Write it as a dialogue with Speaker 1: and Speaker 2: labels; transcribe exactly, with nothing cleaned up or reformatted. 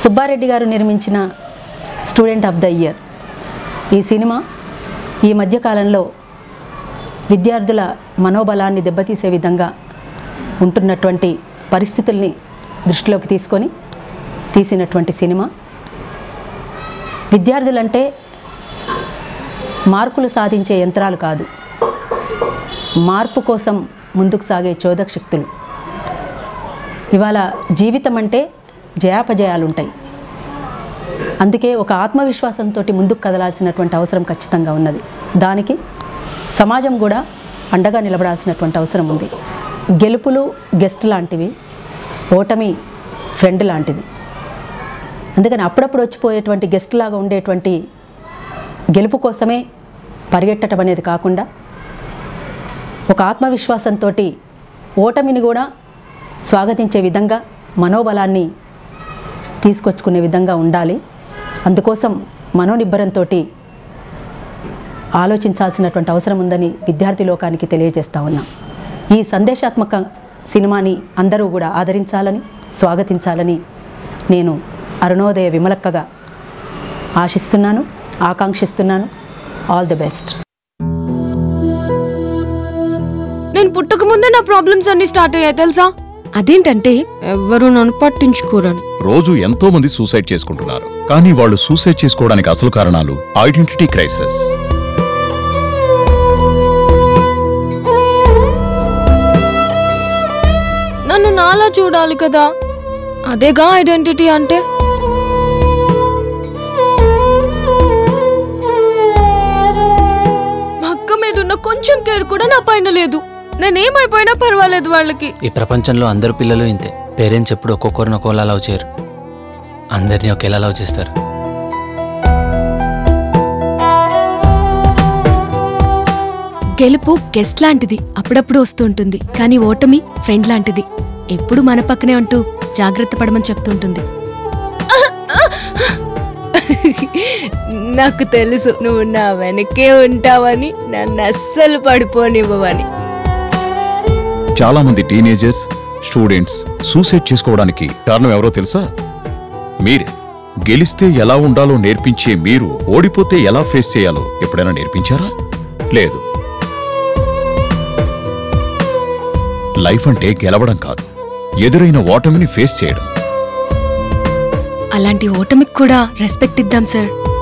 Speaker 1: సుబ్బారెడ్డి గారు నిర్మించిన student of the year ఈ సినిమా ఈ మధ్యకాలంలో విద్యార్థుల మనోబలాన్ని దెబ్బతీసే విధంగా ఉంటున్నటువంటి పరిస్థితుల్ని దృష్టిలోకి తీసుకొని తీసినటువంటి సినిమా. విద్యార్థులంటే మార్కులు సాధించే యంత్రాలు కాదు, మార్పు కోసం ముందుకు సాగే చోదక శక్తులు. ఇవాళ జీవితం అంటే జయాపజయాలు ఉంటాయి. అందుకే ఒక ఆత్మవిశ్వాసంతో ముందుకు కదలాల్సినటువంటి అవసరం ఖచ్చితంగా ఉన్నది. దానికి సమాజం కూడా అండగా నిలబడాల్సినటువంటి అవసరం ఉంది. గెలుపులు గెస్ట్ లాంటివి, ఓటమి ఫ్రెండ్ లాంటిది. అందుకని అప్పుడప్పుడు వచ్చిపోయేటువంటి గెస్ట్ లాగా ఉండేటువంటి గెలుపు కోసమే పరిగెట్టడం అనేది కాకుండా ఒక ఆత్మవిశ్వాసంతో ఓటమిని కూడా స్వాగతించే విధంగా మనోబలాన్ని తీసుకొచ్చుకునే విధంగా ఉండాలి. అందుకోసం మనోనిబ్బరంతో ఆలోచించాల్సినటువంటి అవసరం ఉందని విద్యార్థి లోకానికి తెలియజేస్తా ఉన్నాం. ఈ సందేశాత్మక సినిమాని అందరూ కూడా ఆదరించాలని, స్వాగతించాలని నేను అరుణోదయ విమలక్కగా ఆశిస్తున్నాను, ఆకాంక్షిస్తున్నాను. All the best.
Speaker 2: నేను పుట్టక ముందే నా ప్రాబ్లమ్స్ అన్ని స్టార్ట్ అయ్యాయి తెలుసా? అదేంటంటే ఎవరు నన్ను పట్టించుకోరని.
Speaker 3: రోజు ఎంతో మంది సూసైడ్ చేసుకుంటున్నారు, కానీ వాళ్ళు సూసైడ్ చేసుకోవడానికి అసలు కారణాలు ఐడెంటిటీ క్రైసిస్.
Speaker 2: నన్ను నాలా చూడాలి కదా, అదేగా ఐడెంటిటీ అంటే. మా అక్క మీద ఉన్న కొంచెం కేర్ కూడా నా పైన లేదు. నేనేమైపోయినా పర్వాలేదు వాళ్ళకి.
Speaker 4: ఈ ప్రపంచంలో అందరు పిల్లలు ఇంతే. పేరెంట్స్ ఎప్పుడు ఒక్కొక్కరిని ఒక్కోలా లవ్ చేయరు, అందరినీ ఒకేలా లవ్ చేస్తారు.
Speaker 2: గెలుపు గెస్ట్ లాంటిది, అప్పుడప్పుడు వస్తుంటుంది. కానీ ఓటమి ఫ్రెండ్ లాంటిది, ఎప్పుడు మన పక్కనే అంటూ జాగ్రత్త పడమని చెప్తుంటుంది. నాకు తెలుసు నువ్వు నా వెనకే ఉంటావని, నన్ను అస్సలు పడిపోనివ్వవని.
Speaker 3: చాలా మంది టీనేజర్స్, స్టూడెంట్స్ సూసైడ్ చేసుకోవడానికి కారణం ఎవరో తెలుసా? మీరే. గెలిస్తే ఎలా ఉండాలో నేర్పించే మీరు ఓడిపోతే ఎలా ఫేస్ చేయాలో ఎప్పుడైనా నేర్పించారా? లేదు. లైఫ్ అంటే గెలవడం కాదు, ఎదురైన ఓటమిని ఫేస్ చేయడం.
Speaker 2: అలాంటి ఓటమికి కూడా రెస్పెక్ట్ ఇద్దాం సార్.